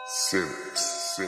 Simps.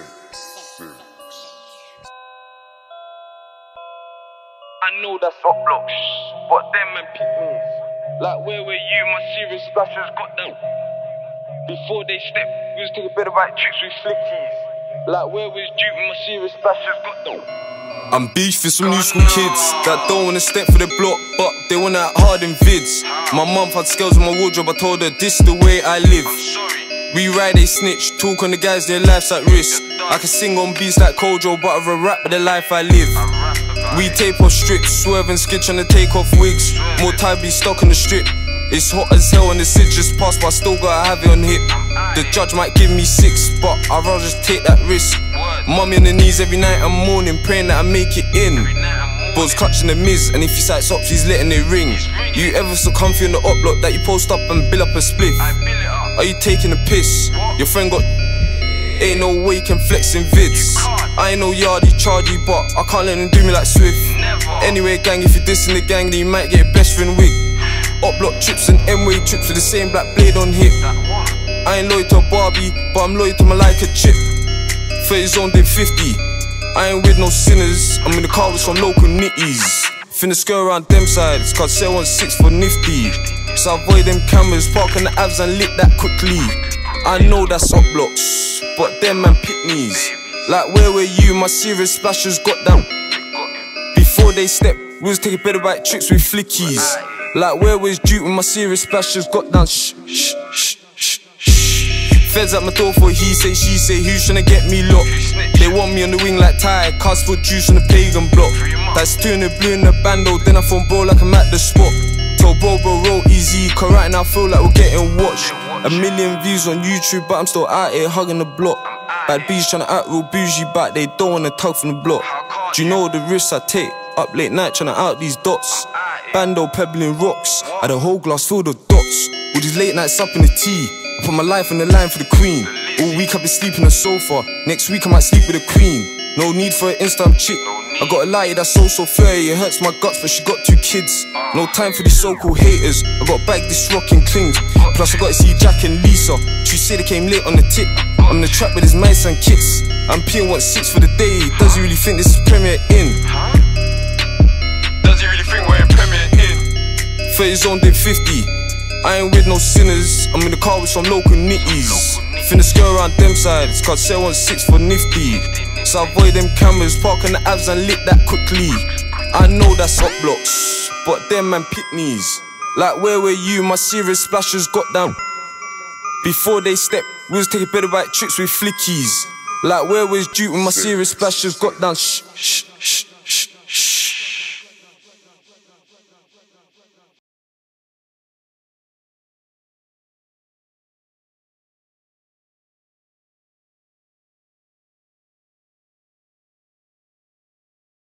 I know that's up blocks, but them and pygmies. Like where were you? My serious splashers got them. Before they step, we was taking better right tricks with flickies. Like where was Duke? My serious splashers got them. I'm beef with some new school kids that don't wanna step for the block, but they wanna act hard in vids. My mum had scales in my wardrobe, I told her this the way I live. We ride, they snitch, talk on the guys, their life's at risk. I can sing on beats like Kojo, but I rap with the life I live. We tape off strips, swerve and skid trying to take off wigs. More time be stuck on the strip. It's hot as hell and the sit just passed, but I still gotta have it on hip. The judge might give me 6, but I'd rather just take that risk. Mummy on the knees every night and morning, praying that I make it in. Boys clutching the Miz, and if he sights up, he's letting it ring. You ever so comfy on the up block that you post up and build up a spliff? Are you taking a piss? Your friend got ain't no way you can flex in vids. I ain't no yardie chargy, but I can't let them do me like Swift. Anyway, gang, if you're dissing the gang, then you might get a best friend wig. Up block trips and M-way trips with the same black blade on hip. I ain't loyal to a Barbie, but I'm loyal to my like a chip. 30 zone did 50. I ain't with no sinners. I'm in the car with some local nitties. Finna skirt around them sides, cause 716 for nifty. So I avoid them cameras, park on the abs and lit that quickly. I know that's up blocks, but them man pygmies. Like where were you? My serious splashers got down. Before they step, we was taking better right tricks with flickies. Like where was Duke when my serious splashers got down? Feds at my door for he say, she say, who's tryna get me locked? They want me on the wing like Ty, cast for juice on the pagan block. That's 2 in the blue in the bando, then I phone bro like I'm at the spot. Tell bro roll easy, cause right now I feel like we're getting watched. 1 million views on YouTube, but I'm still out here hugging the block. Bad bees tryna act real bougie, but they don't wanna tug from the block. Do you know the risks I take? Up late night tryna out these dots. Bando pebbling rocks, had a whole glass filled of dots. All these late nights up in the tea, I put my life on the line for the queen. All week I've been sleeping on the sofa, next week I might sleep with the queen. No need for an Instagram chick, I got a lighty that's so fair. It hurts my guts but she got 2 kids. No time for these so-called haters, I got back this rockin' clings. Plus I got to see Jack and Lisa, she say they came late on the tip. I'm in the trap with his mice and kits. I'm peeing 6 for the day, does he really think this is Premier Inn? Does he really think we're in Premier Inn? 30 zone did 50, I ain't with no sinners. I'm in the car with some local nitties. Finna skirt around them sides, cause 716 for nifty. So I avoid them cameras, park on the abs and lit that quickly. I know that's up blocks, but them man pygmies. Like where were you? My serious splashers got down. Before they step, we was taking better right tricks with flickies. Like where was Duke when my serious splashers got down?